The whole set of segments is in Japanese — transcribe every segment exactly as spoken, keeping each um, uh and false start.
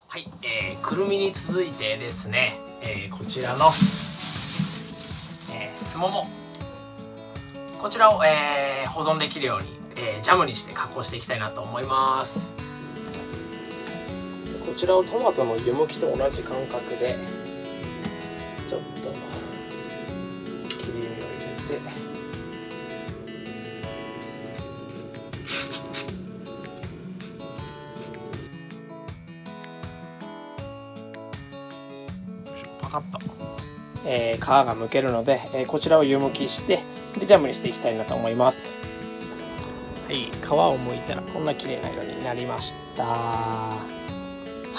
はい、えー、くるみに続いてですね、えー、こちらの、えー、すもも、こちらを、えー、保存できるように、えー、ジャムにして加工していきたいなと思います。こちらをトマトの湯むきと同じ感覚でちょっと切り身を入れて、パカッと、えー、皮がむけるので、えー、こちらを湯むきしてでジャムにしていきたいなと思います。はい、皮をむいたらこんな綺麗な色になりました。はい、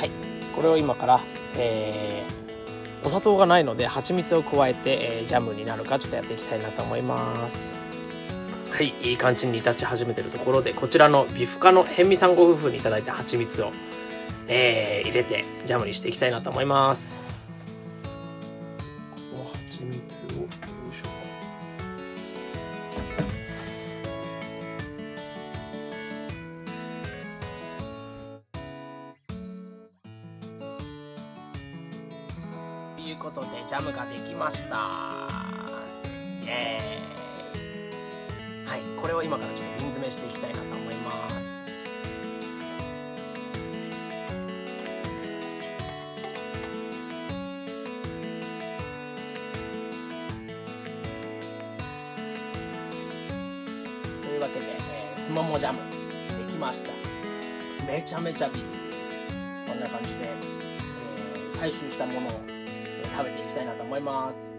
これを今から、えー、お砂糖がないので蜂蜜を加えて、えー、ジャムになるかちょっとやっていきたいなと思います。はい、いい感じに煮立ち始めてるところで、こちらの美深の辺見さんご夫婦にいただいた蜂蜜を、えー、入れてジャムにしていきたいなと思います。蜂蜜をよいしょ。ということでジャムができました。イエーイ。はい、これを今からちょっと瓶詰めしていきたいなと思います。というわけで、えー、すももジャムできました。めちゃめちゃビリです。こんな感じで、えー、採集したものを食べていきたいなと思います。